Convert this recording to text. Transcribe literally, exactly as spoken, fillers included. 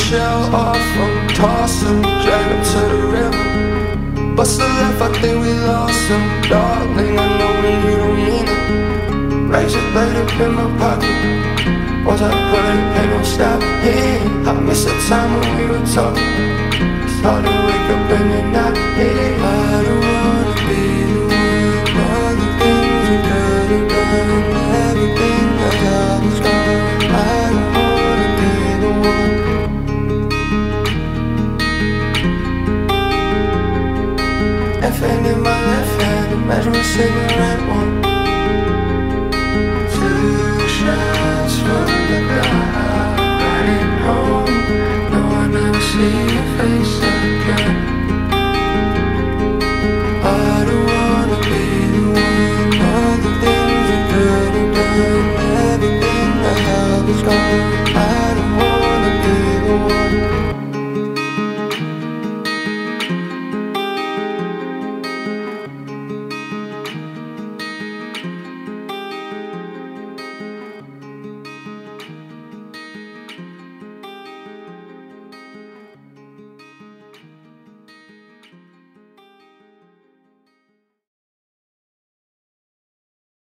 shell off from tossing, drag him to the river. Bust a left, I think we lost him. Darling, I know when you don't mean it. Razor blade up in my pocket. Once I put it, ain't no stopping. I miss the time when we were talking. It's hard to wake up and you're not here. I don't wanna be the one. All the things we could've done, everything I thought was gone. I don't wanna be the one. F N in my left hand, imagine a cigarette one. Two shots from the block, riding home. No, I never see your face again. I don't wanna be the one. All the things we could've done, everything I have is gone. I